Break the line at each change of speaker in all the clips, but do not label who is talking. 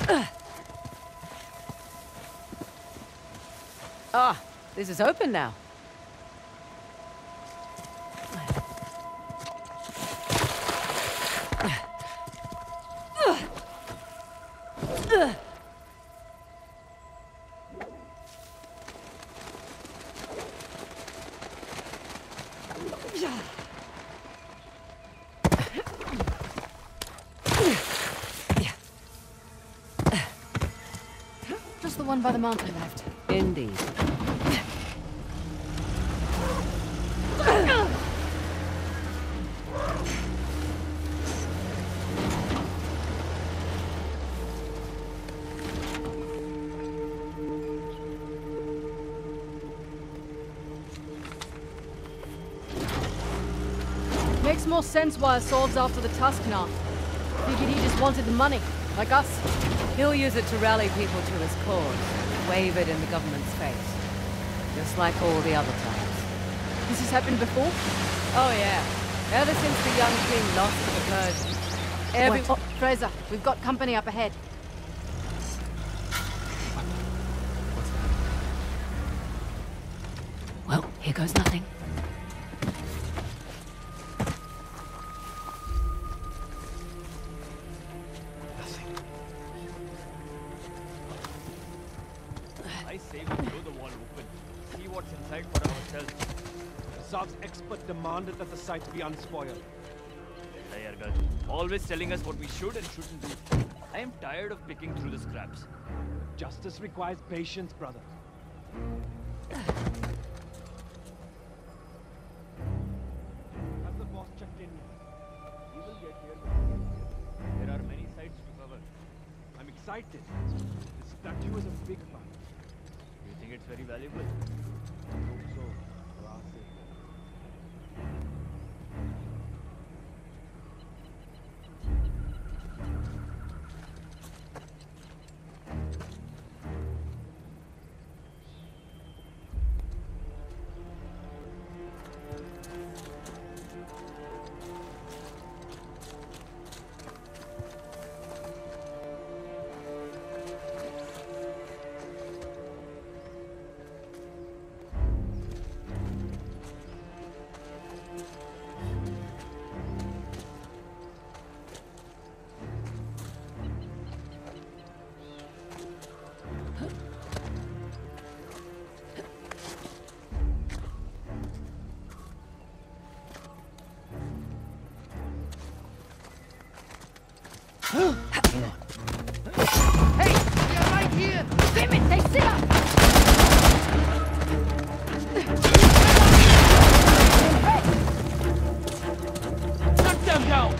Ah, this is open now.
Just the one by the mountain left.
Indeed.
Makes more sense why Assault's after the tusk now. Figured he just wanted the money, like us.
He'll use it to rally people to his cause, wave it in the government's face. Just like all the other times.
This has happened before?
Oh yeah, ever since the young king lost to the Persians.
Wait, Fraser, we've got company up ahead.
Well, here goes nothing.
I say we blow the wall open. See what's inside for ourselves.
Zog's expert demanded that the site be unspoiled.
Liar, always telling us what we should and shouldn't do. I am tired of picking through the scraps.
Justice requires patience, brother. Has the boss checked in?
We will get here. There are many sites to cover.
I'm excited. This statue is a big one.
You think it's very valuable?
I hope so, for our sake.
Hey! They're right here! Damn it! They sit up!
Knock them down!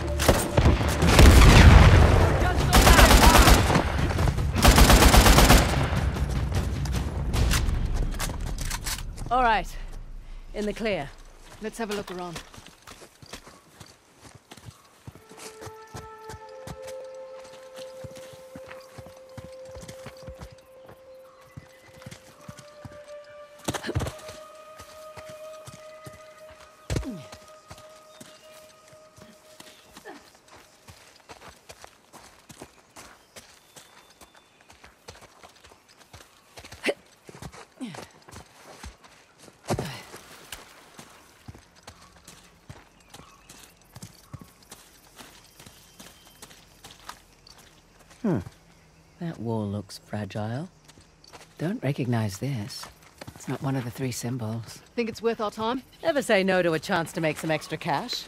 All right, in the clear.
Let's have a look around.
That wall looks fragile. Don't recognize this. It's not one of the 3 symbols.
Think it's worth our time?
Never say no to a chance to make some extra cash.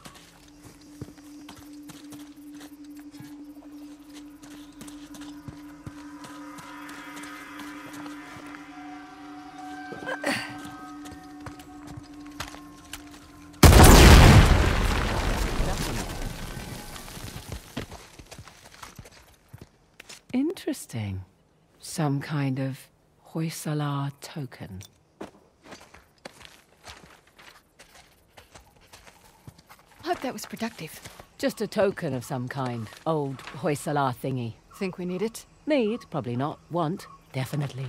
Interesting. Some kind of Hoysala token.
Hope that was productive.
Just a token of some kind. Old Hoysala thingy.
Think we need it?
Need, probably not. Want, definitely.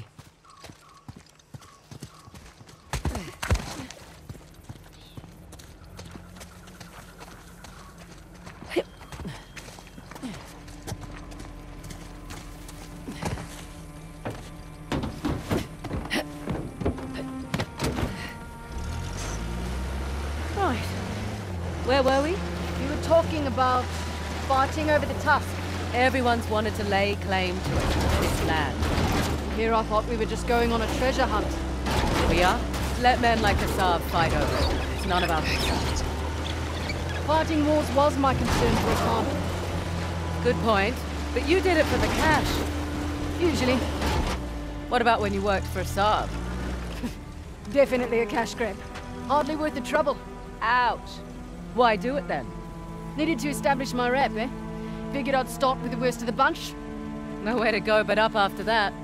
about fighting over the tusk.
Everyone's wanted to lay claim to it, this land.
Here I thought we were just going on a treasure hunt.
We are? Let men like Assad fight over it. It's none of our concern.
Fighting wars was my concern for a time.
Good point. But you did it for the cash.
Usually.
What about when you worked for Assad?
Definitely a cash grab. Hardly worth the trouble.
Ouch. Why do it then?
Needed to establish my rep, eh? Figured I'd start with the worst of the bunch.
Nowhere to go but up after that.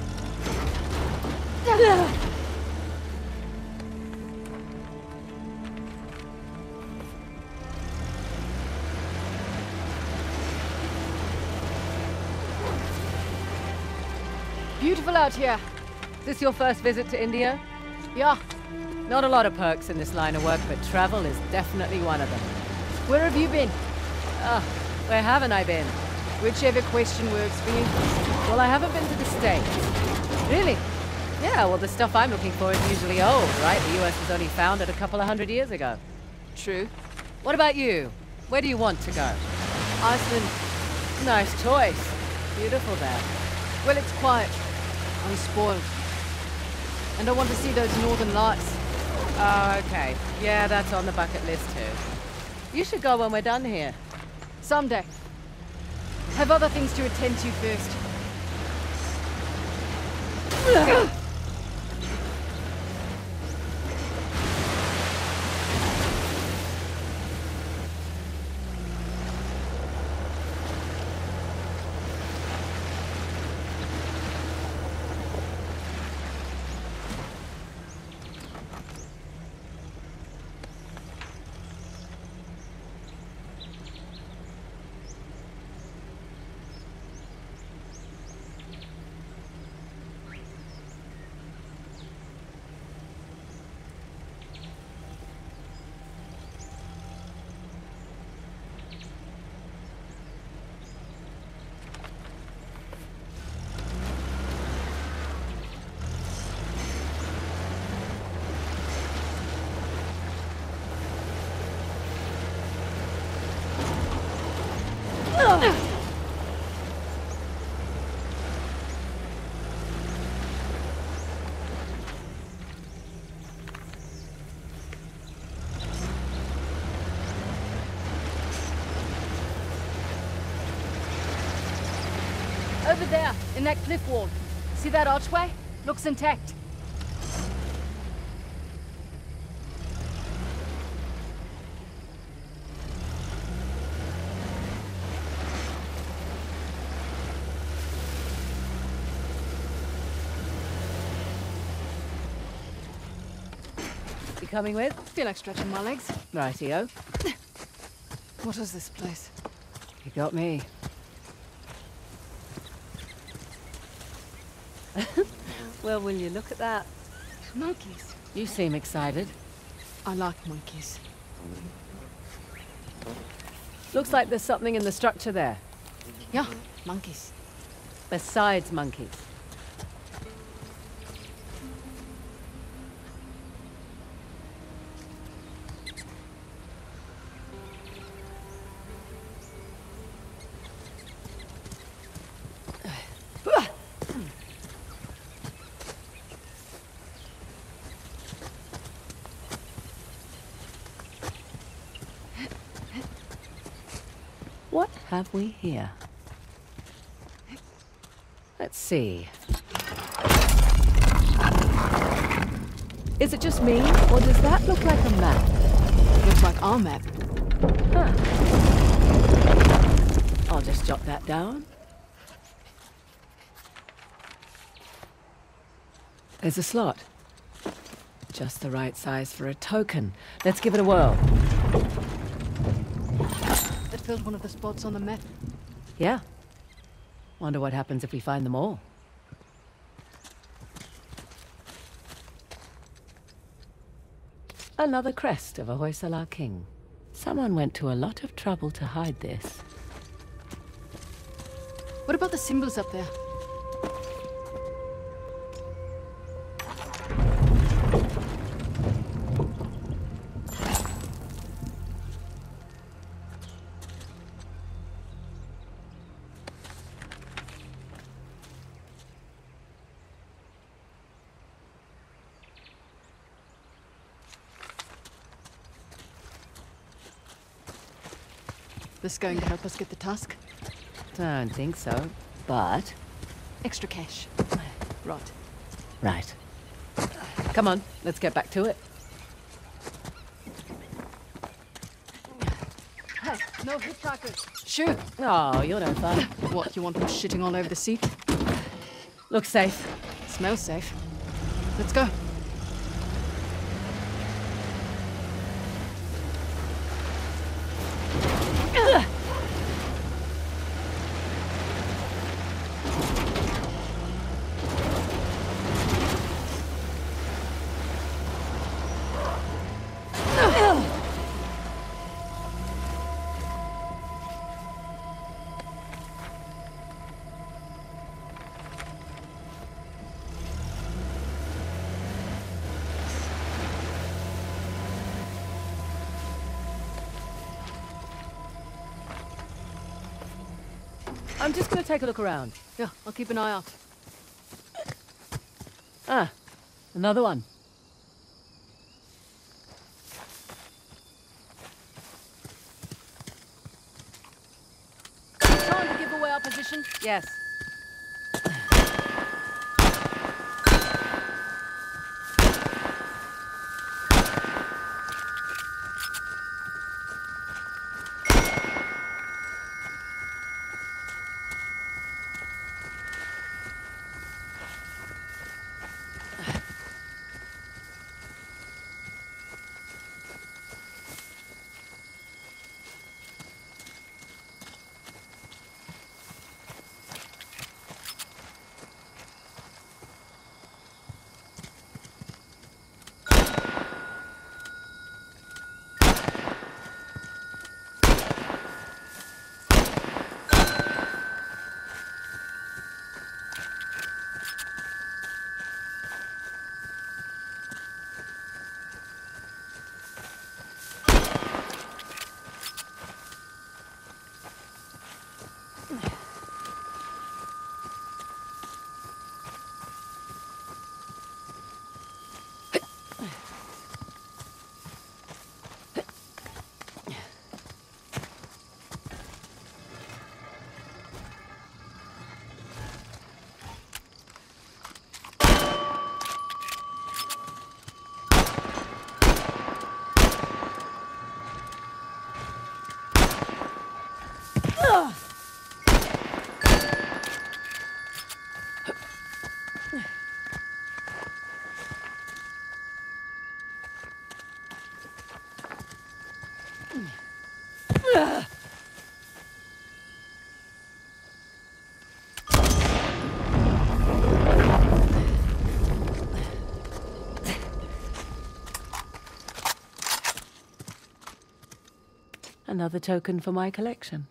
Beautiful out here.
Is this your first visit to India?
Yeah.
Not a lot of perks in this line of work, but travel is definitely one of them.
Where have you been?
Where haven't I been?
Whichever question works for you.
Well, I haven't been to the States.
Really?
Yeah, well, the stuff I'm looking for is usually old, right? The US was only founded a couple of 100 years ago.
True.
What about you? Where do you want to go?
Iceland.
Nice choice. Beautiful there.
Well, it's quiet. I'm spoiled. And I want to see those northern lights.
Oh, okay. Yeah, that's on the bucket list too. You should go when we're done here.
Someday. Have other things to attend to first. Over there, in that cliff wall. See that archway? Looks intact.
You coming with?
Feel like stretching my legs.
Rightio.
What is this place?
You got me. Well, will you look at that?
Monkeys.
You seem excited.
I like monkeys.
Looks like there's something in the structure there.
Yeah, monkeys.
Besides monkeys. What have we here? Let's see. Is it just me, or does that look like a map?
Looks like our map.
Huh. I'll just jot that down. There's a slot. Just the right size for a token. Let's give it a whirl.
It filled one of the spots on the map.
Yeah. Wonder what happens if we find them all. Another crest of a Hoysala king. Someone went to a lot of trouble to hide this.
What about the symbols up there? This going to help us get the tusk?
Don't think so, but...
Extra cash. Right.
Right. Come on, let's get back to it.
Hey, no hitchhikers. Shoot.
Oh, you're no fun.
What, you want them shitting all over the seat?
Looks safe.
Smells safe. Let's go.
I'm just gonna take a look around.
Yeah, I'll keep an eye out.
Ah, another one.
Trying to give away our position?
Yes. Another token for my collection.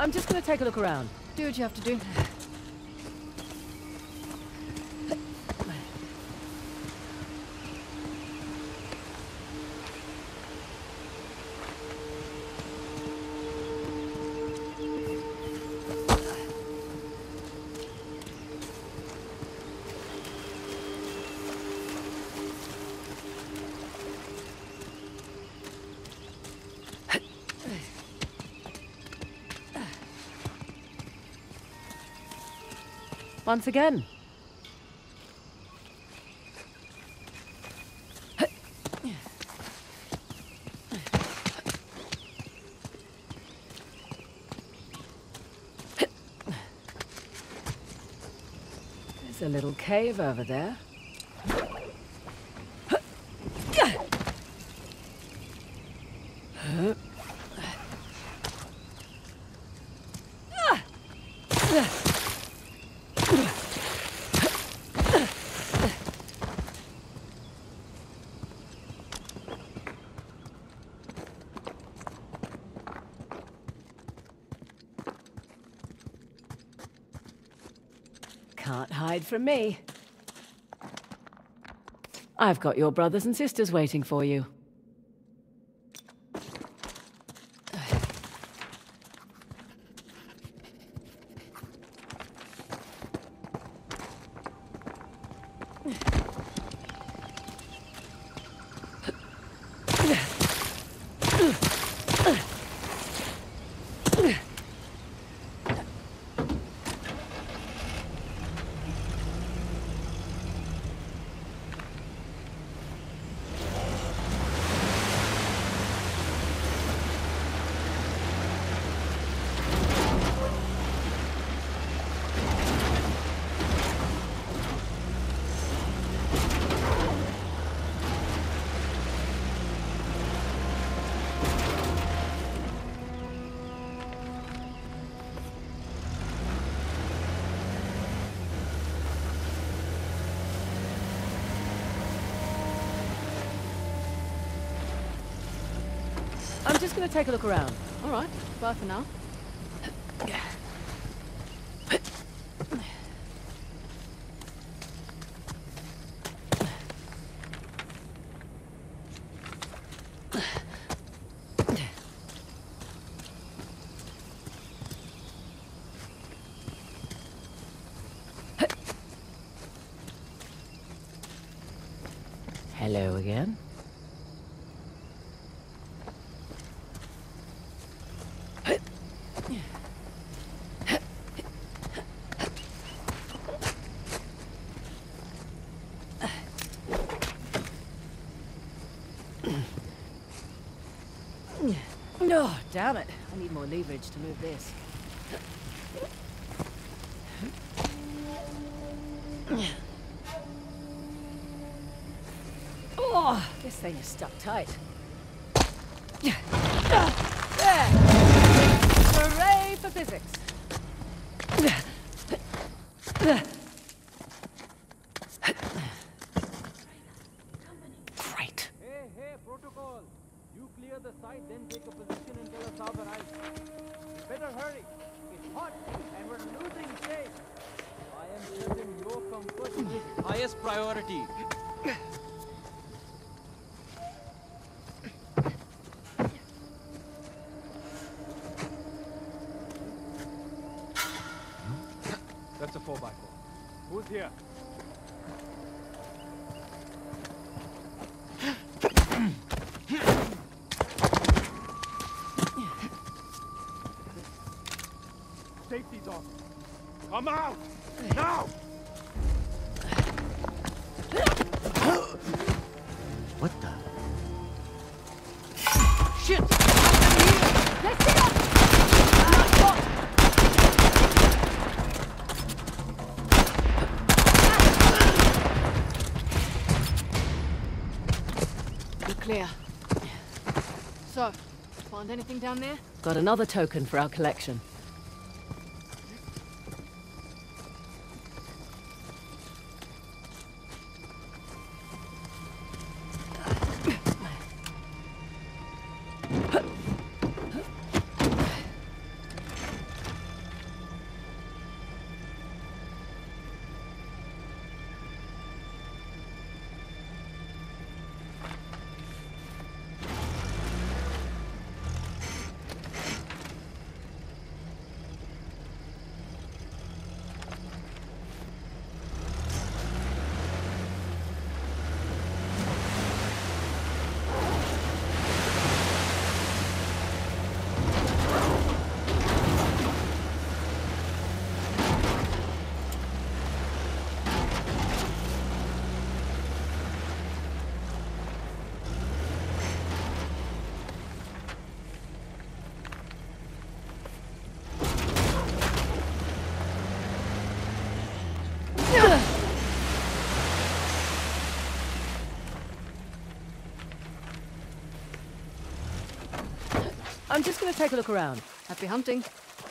I'm just gonna take a look around.
Do what you have to do.
Once again. There's a little cave over there. Can't hide from me. I've got your brothers and sisters waiting for you. I'm just gonna take a look around.
All right, bye for now.
Hello again. Oh, damn it. I need more leverage to move this. Oh, this thing is stuck tight. There! Hooray for physics! Great.
Hey, protocol. You clear the site, then take a position and tell us how the rise. Better hurry. It's hot and we're losing shape. I am certain your comfort is highest priority. That's a 4x4. Who's here? Safety's off. Come out! Now!
What the?
Shit! Let's get up! You're clear. So, find anything down there?
Got another token for our collection. I'm just gonna take a look around.
Happy hunting.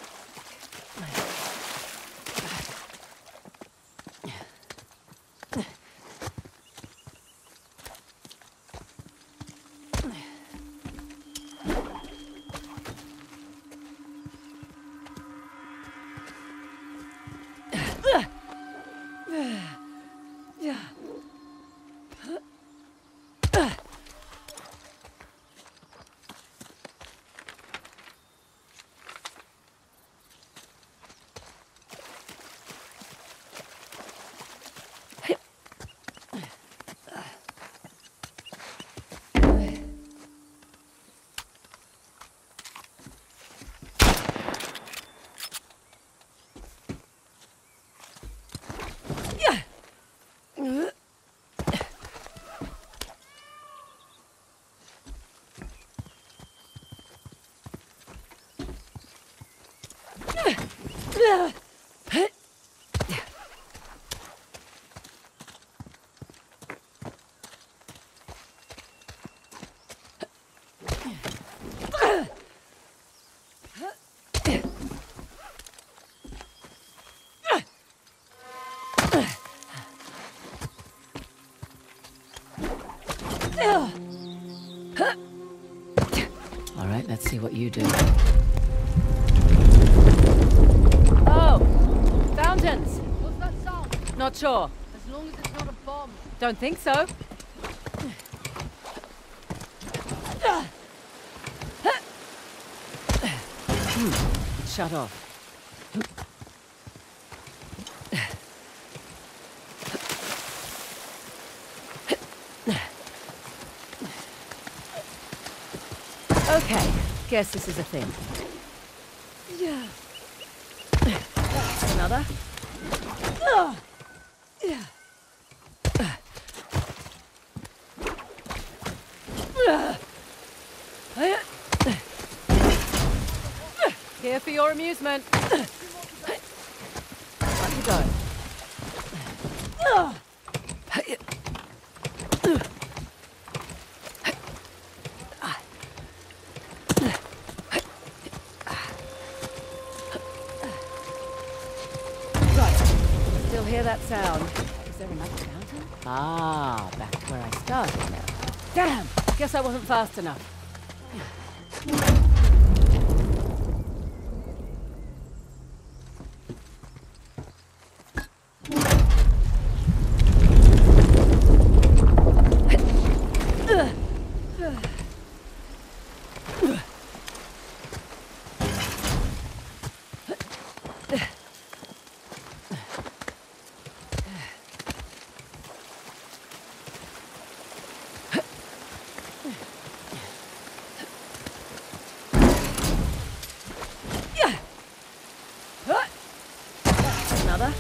All right, let's see what you do.
Oh! Fountains! What's that sound?
Not sure.
As long as it's not a bomb.
Don't think so. It's shut off. Okay, guess this is a thing. Yeah. Another. Yeah.
Here for your amusement.
On you go. Right. Still hear that sound. Is there another fountain? Ah, back to where I started now. Damn! Guess I wasn't fast enough. Another.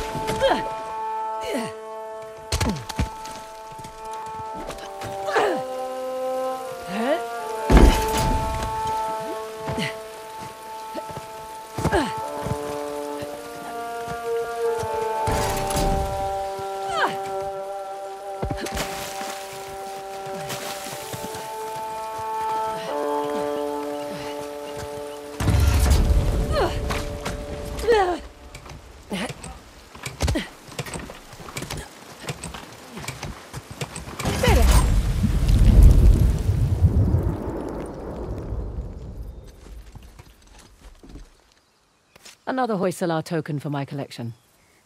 Another Hoysala token for my collection.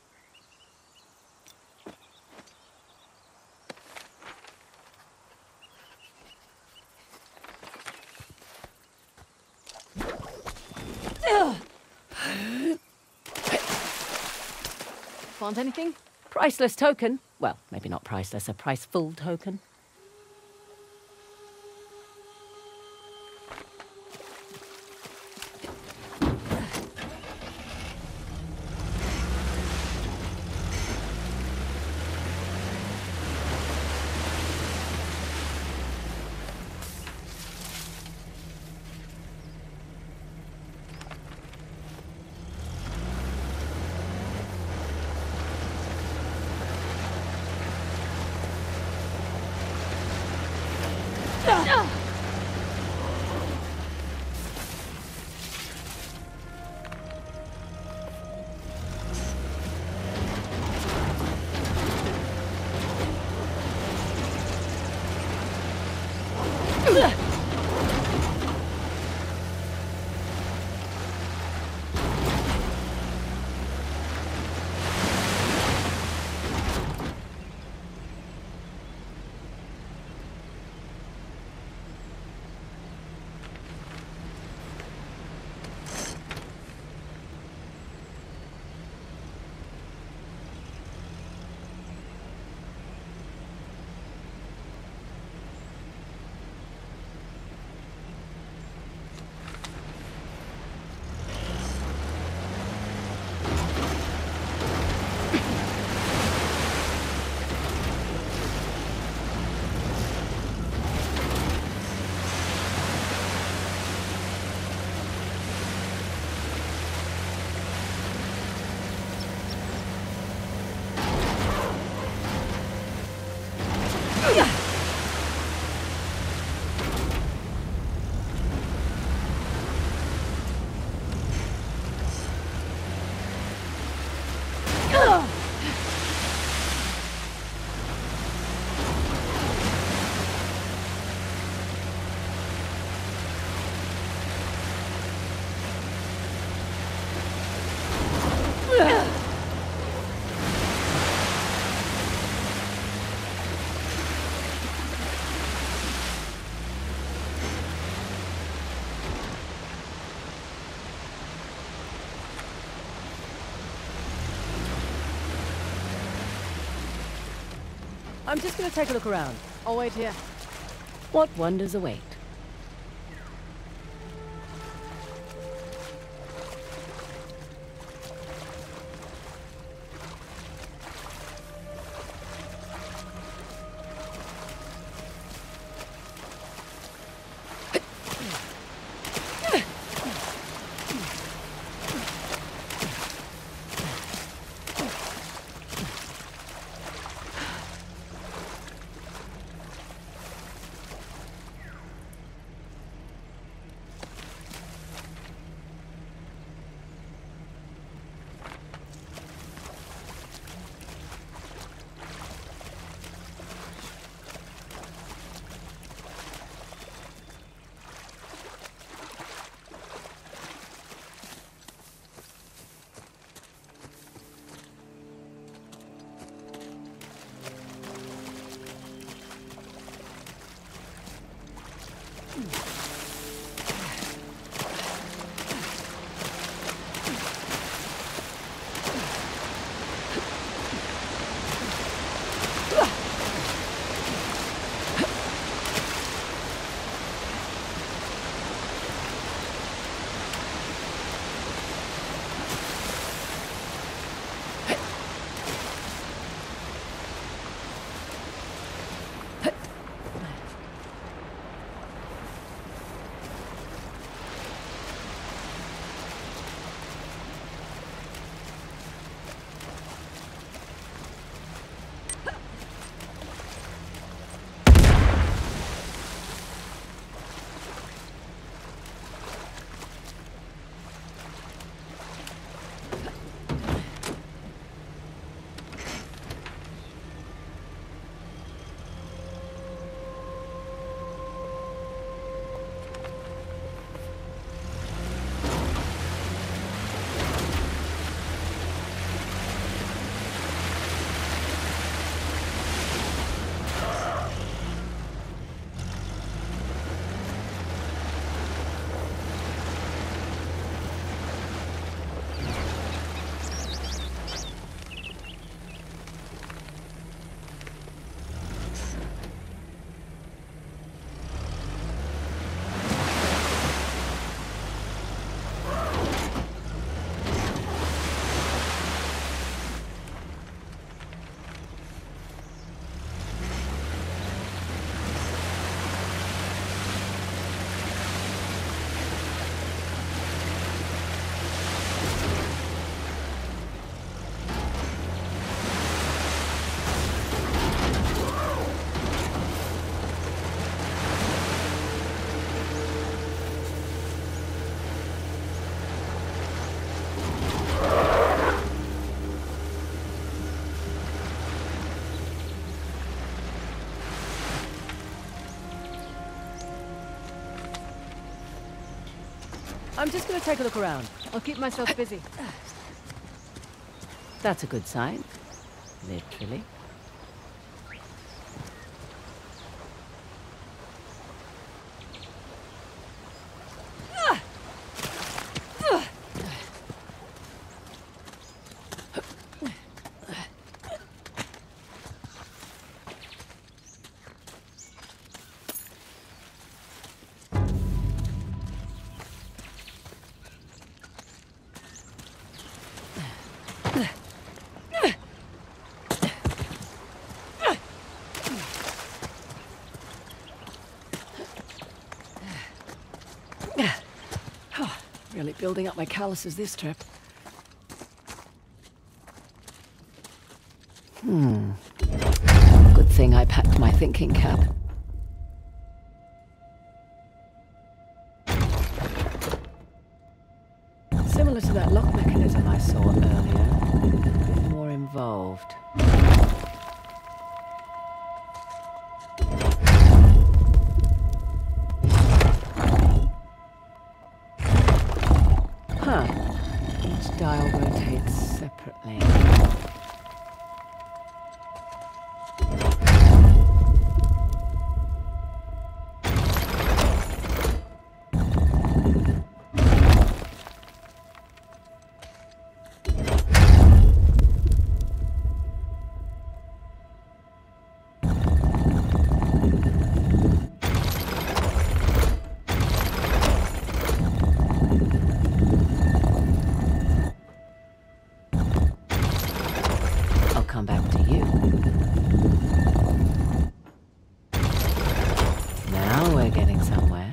Want anything?
Priceless token. Well, maybe not priceless, a priceful token. I'm just gonna take a look around.
I'll wait here.
What wonders await? I'm just gonna take a look around.
I'll keep myself busy.
That's a good sign. Literally. Really building up my calluses this trip. Good thing I packed my thinking cap. Similar to that lock mechanism I saw earlier, more involved. Each dial rotates separately. come back to you. Now we're getting somewhere.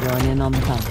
join in on the fun.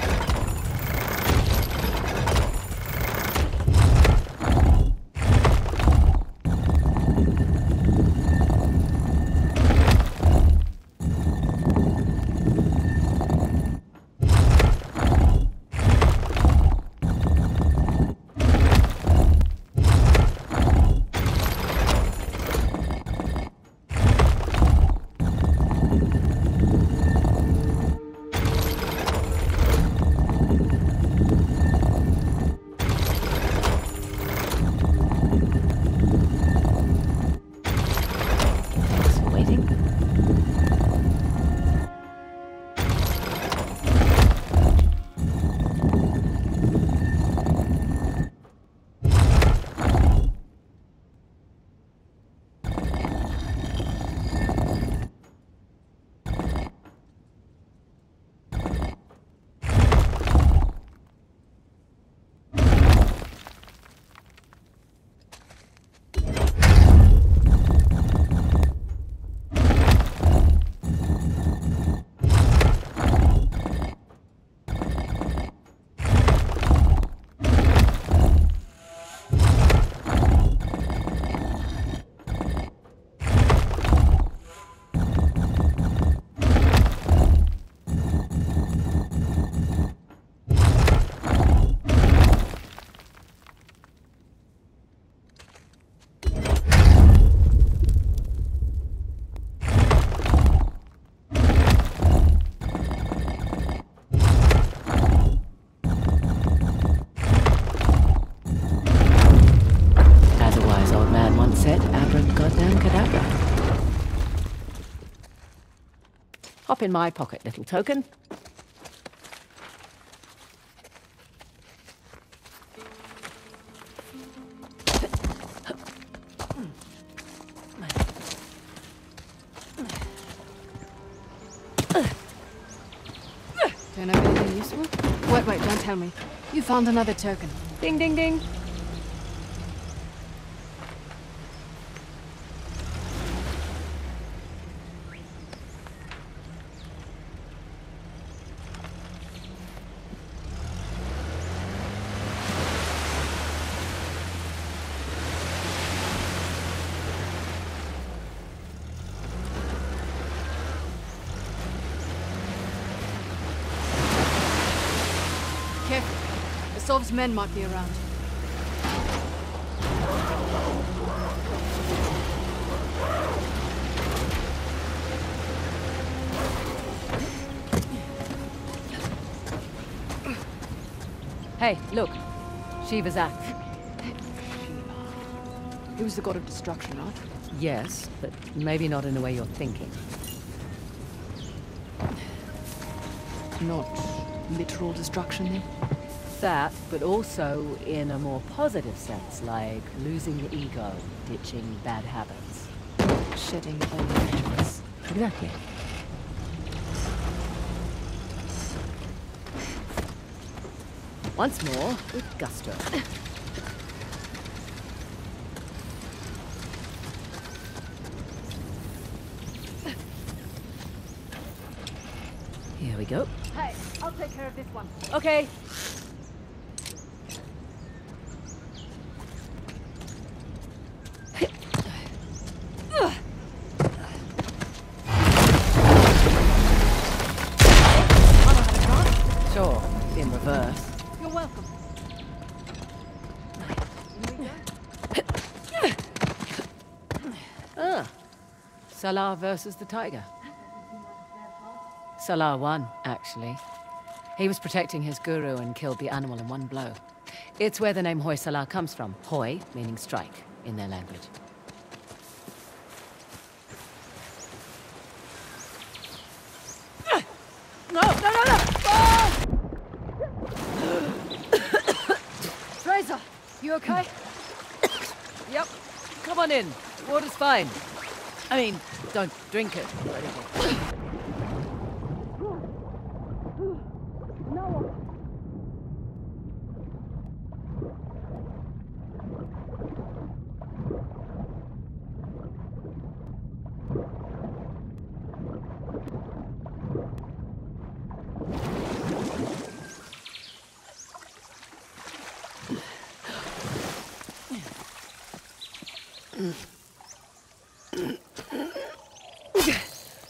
Hop in my pocket, little token.
Don't have anything useful? Wait, don't tell me. You found another token.
Ding, ding, ding.
Careful. The Sov's men might be around.
Hey, look. Shiva's axe.
He was the god of destruction, right?
Yes, but maybe not in the way you're thinking.
Not literal destruction, then?
That, but also in a more positive sense, like losing your ego, ditching bad habits.
Shedding old rituals.
Exactly. Once more, with gusto. Here we go.
Hey, I'll take care of this one.
Okay. Sure, in reverse.
You're welcome.
Salah versus the tiger. Salah won, actually. He was protecting his guru and killed the animal in one blow. It's where the name Hoi Salah comes from. Hoi, meaning strike, in their language. No! Oh!
Fraser, you okay?
Yep. Come on in. Water's fine. I mean, don't drink it or anything.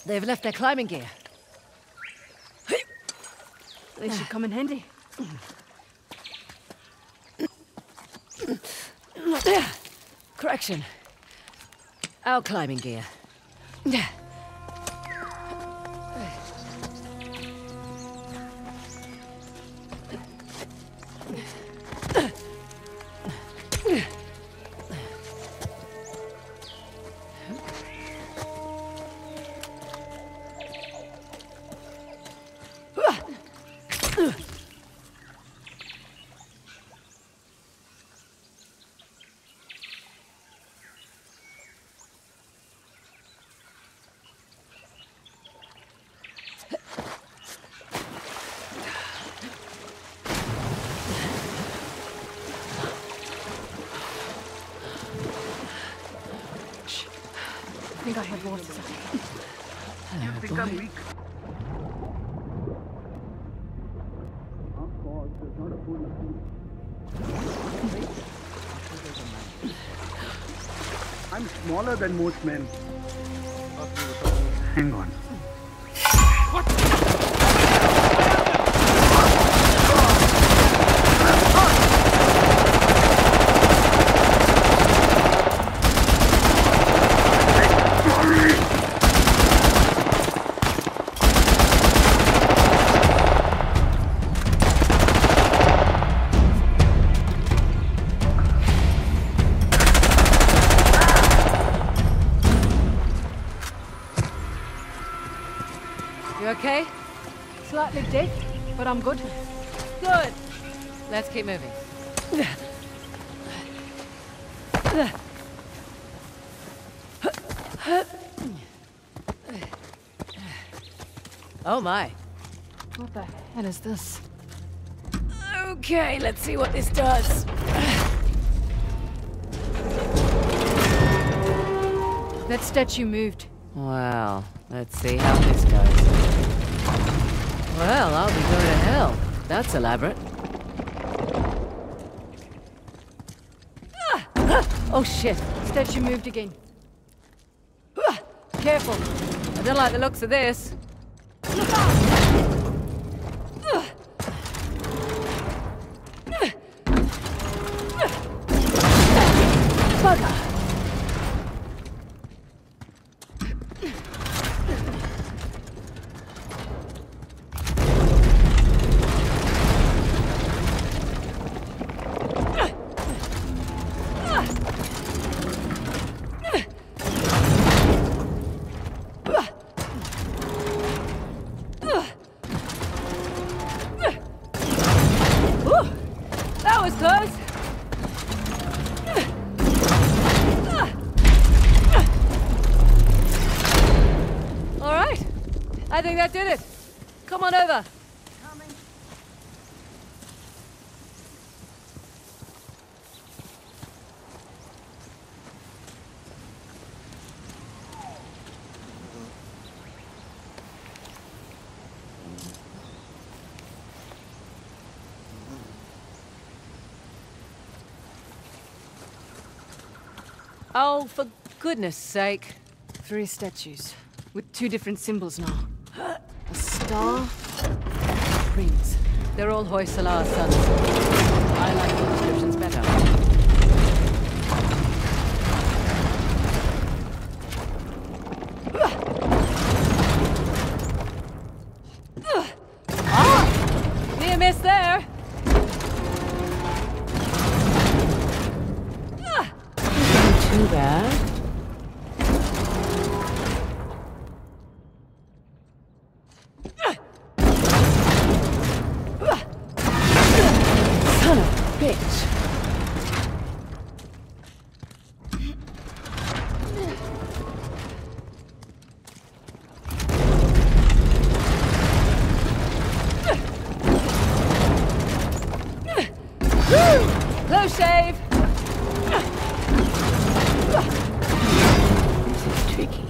They've left their climbing gear.
They should come in handy.
Correction. Our climbing gear.
I think I have voices.
You think I'm weak? Of course, there's not a fool I'm smaller than most men. Hang on.
You okay?
Slightly dead, but I'm good.
Good. Let's keep moving. Oh my.
What the hell is this?
Okay, let's see what this does.
That statue moved.
Well, let's see how this goes. Well, I'll be going to hell. That's elaborate. Oh shit.
Statue moved again.
Careful. I don't like the looks of this. Bugger. That was close. All right. I think that did it. Come on over. Oh, for goodness sake.
3 statues, with 2 different symbols now. A star, rings.
They're all Hoysala's sons. I like the descriptions better. Ah! Near miss there. Too bad. Son of a bitch. Close shave. This is tricky.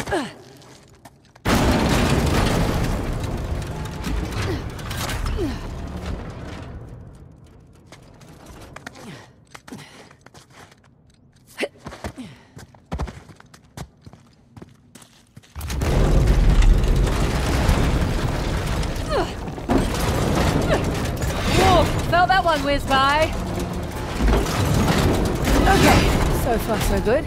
Felt that one whiz by. Okay, so far so good.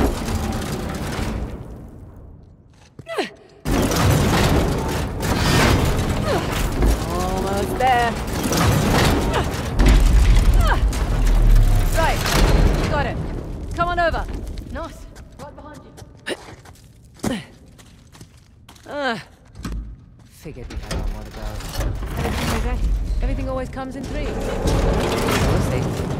Almost there. Right, got it. Come on over. Nice, right behind you. Figured we had one more to go. Everything okay? Everything always comes in threes. We'll see.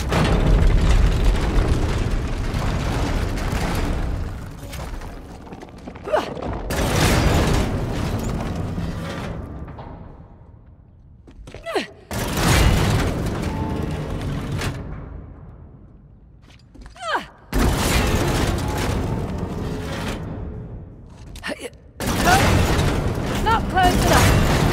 Not close enough.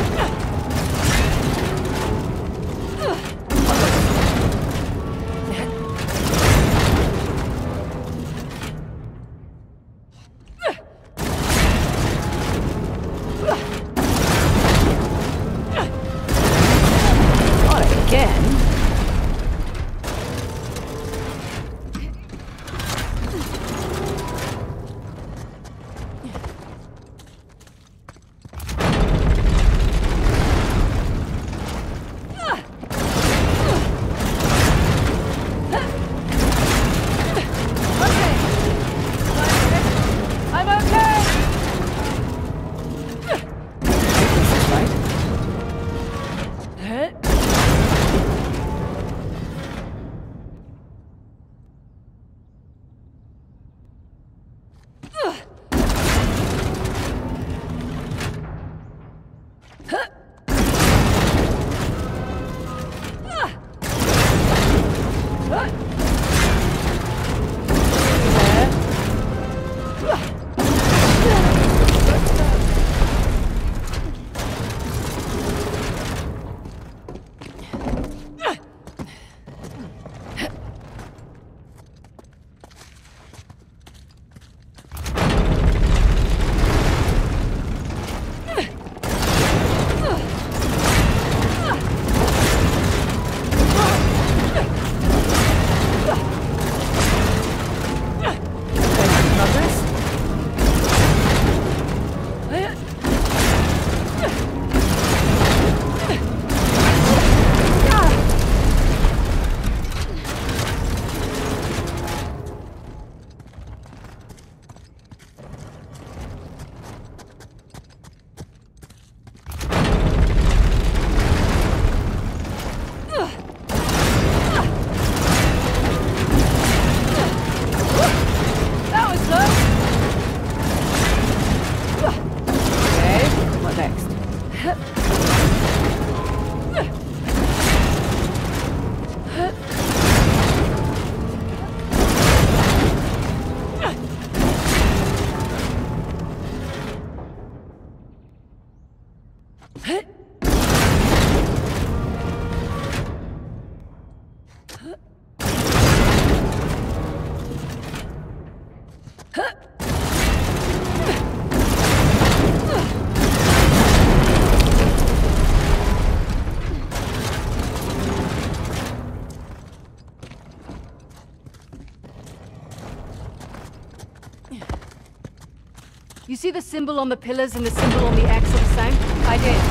You see the symbol on the pillars and the symbol on the X are the same? I did.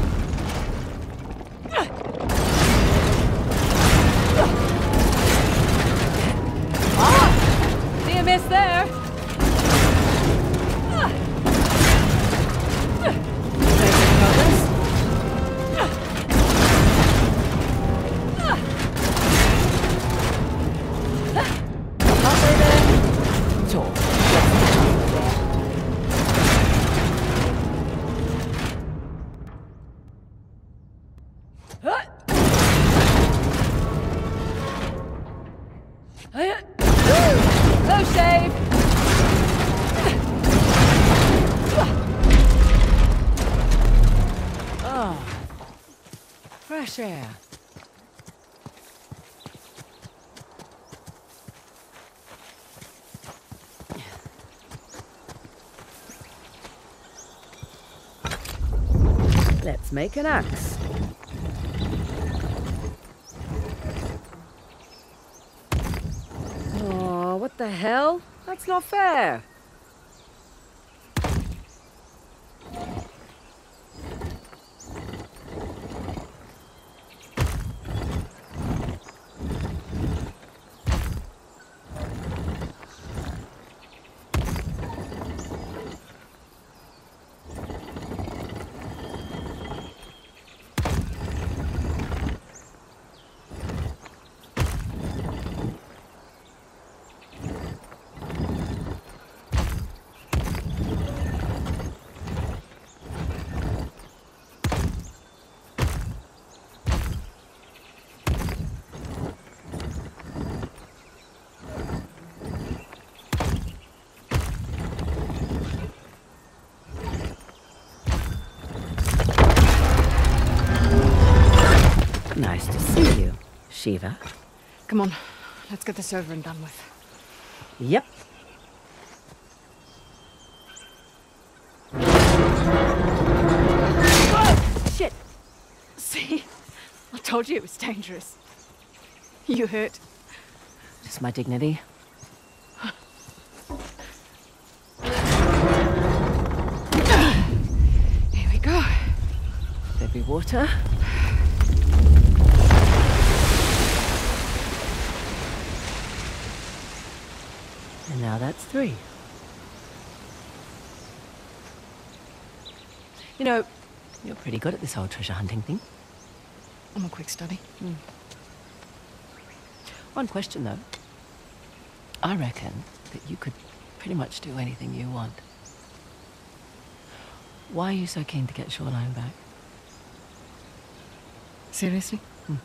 Ah! See a miss there. Making progress. Halfway there. Talk. share. Let's make an axe. Oh, what the hell? That's not fair. Nice to see you, Shiva.
Come on, let's get this over and done with.
Yep.
Whoa! Shit! See? I told you it was dangerous. You hurt.
Just my dignity.
Here we go.
There be water. And now that's 3. You know, you're pretty good at this whole treasure hunting thing.
I'm a quick study.
One question, though. I reckon that you could pretty much do anything you want. Why are you so keen to get Shoreline back?
Seriously?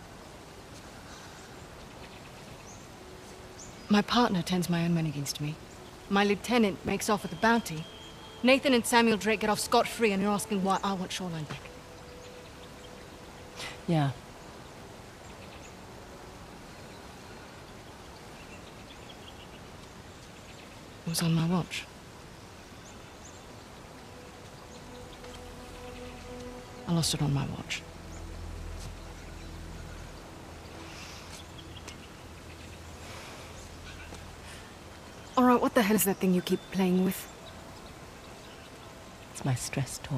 My partner turns my own men against me. My lieutenant makes off with the bounty. Nathan and Samuel Drake get off scot-free, and you're asking why I want Shoreline back.
Yeah.
It was on my watch. I lost it on my watch. All right, what the hell is that thing you keep playing with?
It's my stress toy.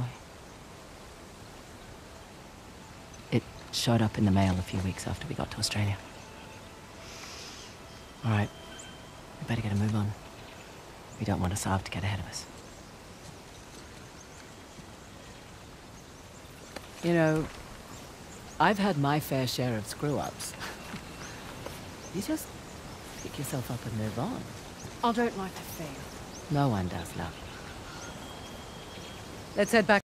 It showed up in the mail a few weeks after we got to Australia. All right, we better get a move on. We don't want Asav to get ahead of us. You know, I've had my fair share of screw-ups. You just pick yourself up and move on.
I don't like to fail.
No one does, love. Let's head back